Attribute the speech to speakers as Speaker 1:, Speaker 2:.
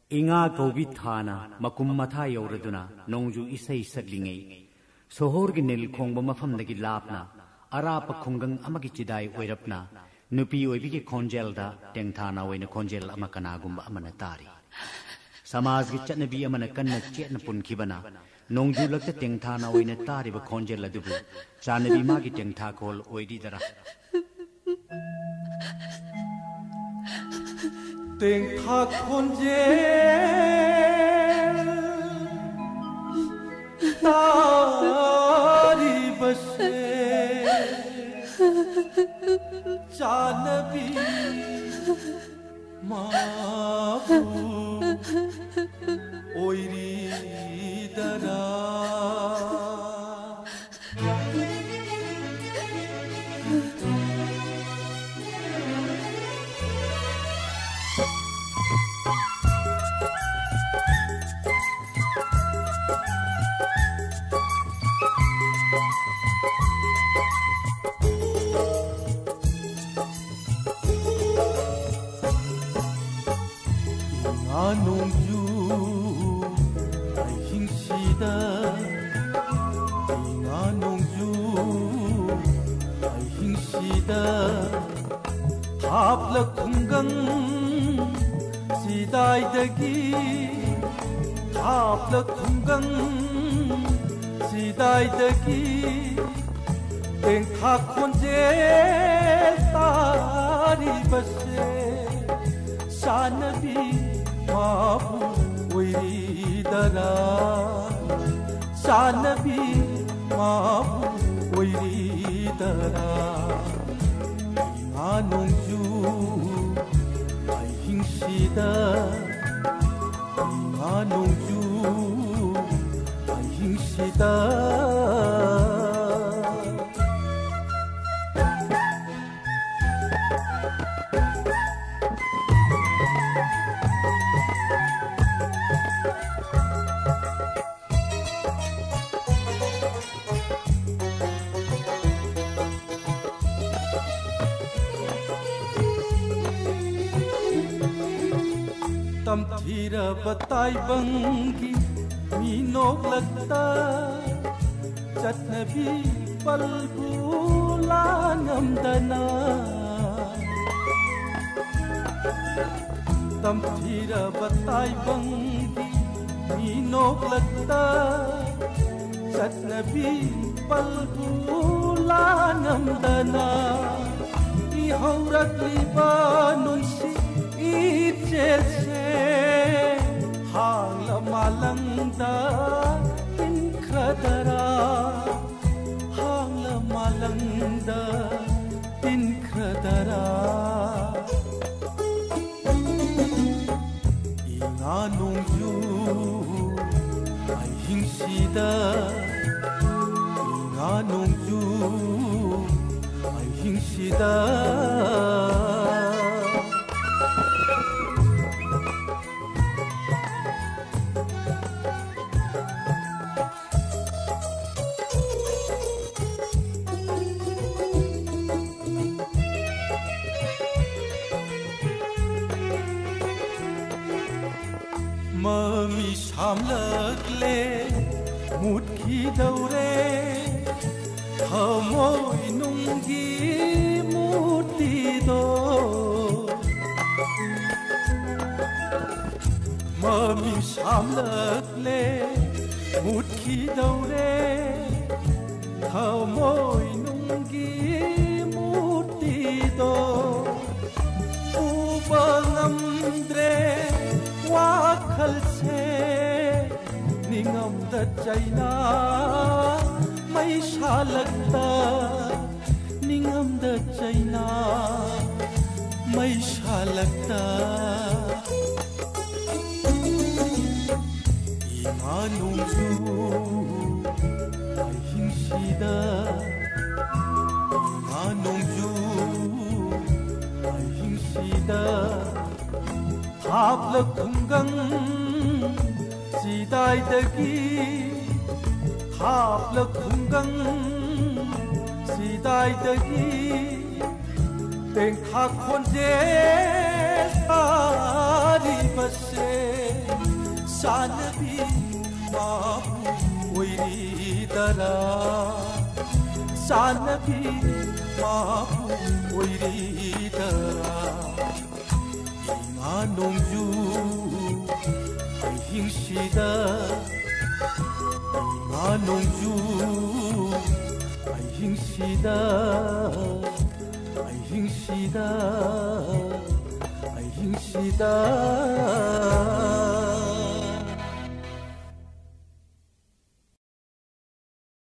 Speaker 1: इंगा कौबी थाना मकुम मथा यौरदुना नोंजु इसै सकलिंगै सोहोर की नील खोंब मफमदगी लापना अराप खुंगंग अमगी चिदाई ओइरपना नुपी ओइबी की खोंजेलदा टेंगथाना ओइना खोंजेल अमा कनागुंबा अमना तारी समाज की चटनबी अमना कन्ना चेतन पुनखिबना नोंजु लगते टेंगथाना ओइना तारिबा खोंजेल अदुबु चानबी मागी टेंगथा खोल ओइदीदरा
Speaker 2: टेंगथा खोंजेल तारिबसे चानबी माबू ओइरीदरा Nungju ahing sida Inga nungju ahing sida Hapla khungang sidai dagi Hapla khungang sidai dagi Tengkha khonjel tari base Sanabi Mabu oiridara Sanabi Mabu oiridara Inga nongju ahing sida Inga nongju ahing sida Tamthira batai bangi minok lagta Chatnabi palbula namdana Tamthira batai bangi minok lagta Chatnabi palbula namdana Ihaurat libanun si ichelse Hang malangda tinkhradara Hang malangda tinkhradara Inga nongju ahing sida Inga nongju ahing sida Mami samlakle mutki daure Hamoi nunggi muti do Mami samlakle mutki daure Hamoi nunggi muti do Ubangamdre Wakal se ningam da chaina mai shalakta ningam da chaina mai shalakta Inga nongju ahing sida Inga nongju ahing sida Hapla khungang sidai dagi Hapla khungang sidai dagi Tengkha khonjel tari base ꯆꯥꯅꯕꯤ ꯃꯥꯕꯨ ꯑꯣꯏꯔꯤꯗꯔꯥ ꯆꯥꯅꯕꯤ ꯃꯥꯕꯨ ꯑꯣꯏꯔꯤꯗꯔꯥ ꯏꯉꯥ ꯅꯣꯡꯖꯨ ꯑꯍꯤꯡꯁꯤꯗ 이마 농주 아이행시다 아이행시다 아이행시다